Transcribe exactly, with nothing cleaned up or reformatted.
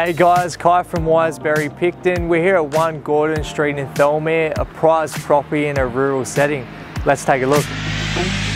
Hey guys, Kai from Wiseberry Picton. We're here at one Gordon Street in Thirlmere, a prized property in a rural setting. Let's take a look.